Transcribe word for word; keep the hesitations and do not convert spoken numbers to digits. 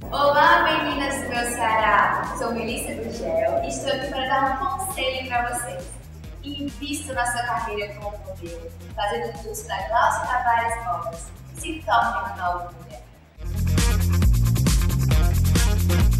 Olá, meninas do meu Ceará! Sou Melissa Gugel e estou aqui para dar um conselho para vocês. Invista na sua carreira como modelo, fazendo o curso da Glaucia Tavares Modas e se torne uma nova mulher.